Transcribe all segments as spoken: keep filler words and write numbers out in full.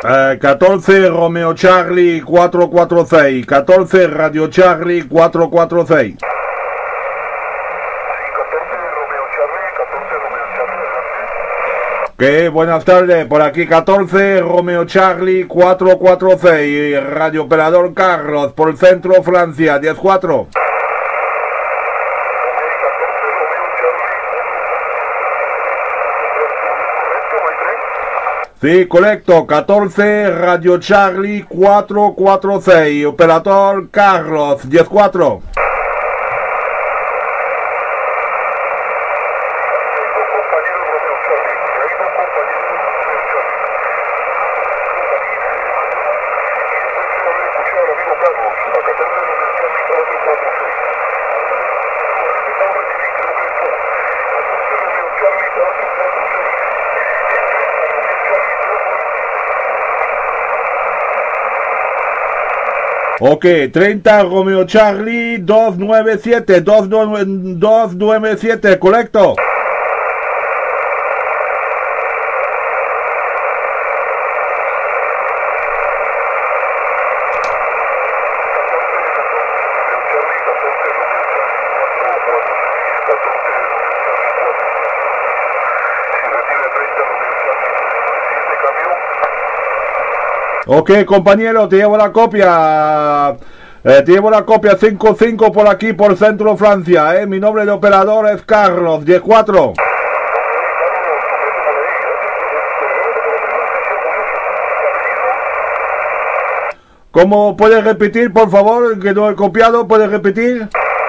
Eh, catorce Romeo Charlie cuatro cuatro seis, catorce Radio Charlie cuatro cuatro seis. Que buenas tardes, por aquí catorce Romeo Charlie cuatro cuatro seis, Radio Operador Carlos, por Centro Francia, diez cuatro. Sí, correcto, catorce Radio Charlie cuatro cuatro seis, Operador Carlos, diez cuatro. Ok, treinta Romeo Charlie dos nueve siete, dos nueve siete, correcto. Ok, compañero, te llevo la copia. Eh, te llevo la copia cinco cinco por aquí, por Centro Francia. Eh. Mi nombre de operador es Carlos, diez cuatro. ¿Cómo puedes repetir, por favor? Que no he copiado, ¿puedes repetir?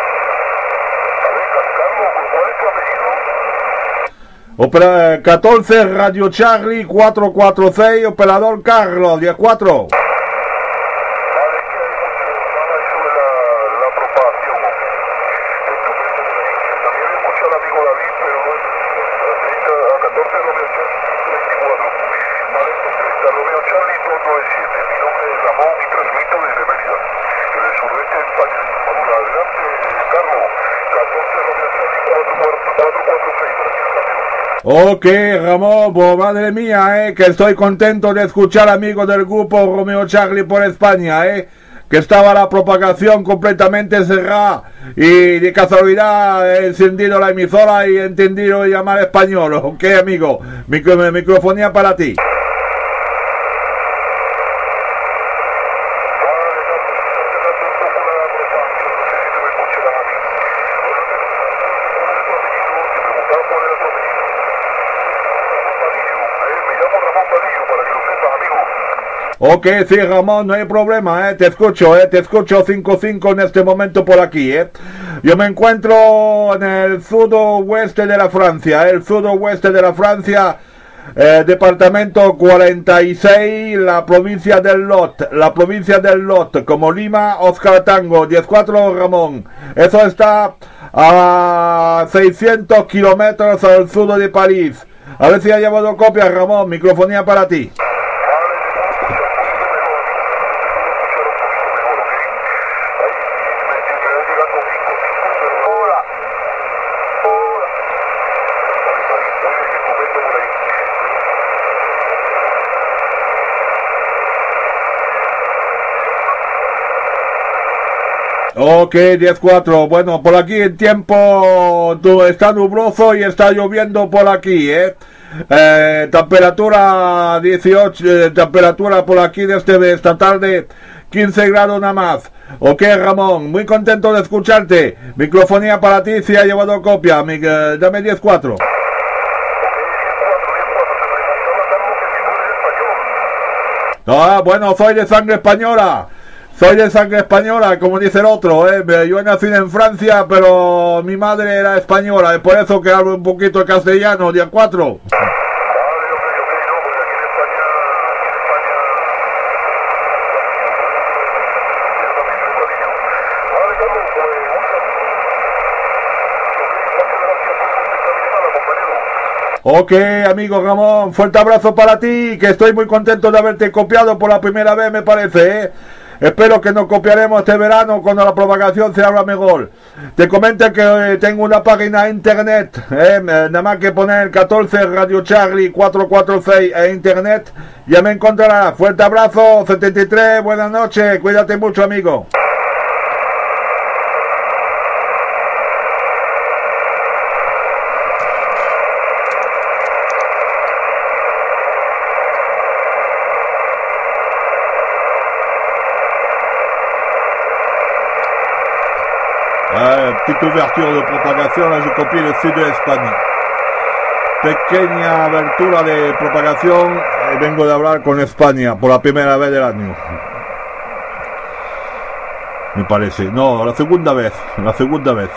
Opera, catorce Radio Charlie cuatro cuatro seis, Operador Carlos, diez cuatro. Ok, Ramón, pues madre mía, eh, que estoy contento de escuchar, amigos del grupo Romeo Charlie por España, eh, que estaba la propagación completamente cerrada y de casualidad he encendido la emisora y he entendido llamar español. Ok, amigo, micro, microfonía para ti. Ok, sí, Ramón, no hay problema, eh, te escucho, eh, te escucho cinco cinco en este momento por aquí, eh. Yo me encuentro en el sudoeste de la Francia, el sudoeste de la Francia, eh, departamento cuarenta y seis, la provincia del Lot, la provincia del Lot, como Lima, Oscar Tango, diez cuatro, Ramón. Eso está a seiscientos kilómetros al sur de París. A ver si ha llevado copia, Ramón, microfonía para ti. Ok, diez cuatro. Bueno, por aquí el tiempo está nubloso y está lloviendo por aquí, ¿eh? eh temperatura dieciocho, eh, temperatura por aquí desde esta tarde, quince grados nada más. Ok, Ramón, muy contento de escucharte. Microfonía para ti, si ha llevado copia. Mi, eh, dame diez cuatro. Ah, bueno, soy de sangre española. Soy de sangre española, como dice el otro, ¿eh? Yo nací en Francia, pero mi madre era española, es por eso que hablo un poquito de castellano, día cuatro. Ok, amigo Ramón, fuerte abrazo para ti, que estoy muy contento de haberte copiado por la primera vez, me parece, ¿eh? Espero que nos copiaremos este verano cuando la propagación se abra mejor. Te comento que tengo una página internet, eh, nada más que poner catorce Radio Charlie cuatro cuatro seis e internet, ya me encontrarás. Fuerte abrazo, setenta y tres, buenas noches, cuídate mucho, amigo. Eh, petite ouverture de propagación, là je copie le sud de España. Pequeña abertura de propagación, y vengo de hablar con España por la primera vez del año. Me parece. No, la segunda vez. La segunda vez.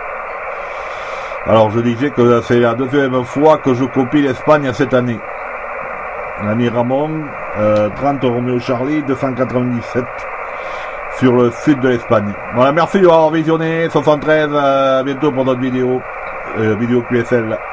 Alors je disais que c'est la deuxième fois que je copie l'Espagne cette année. L'ami Ramon, euh, trente Romeo Charlie, deux cent quatre-vingt-dix-sept. Sur le sud de l'Espagne. Voilà, merci d'avoir visionné. soixante-treize, euh, bientôt pour notre vidéo, euh, vidéo Q S L.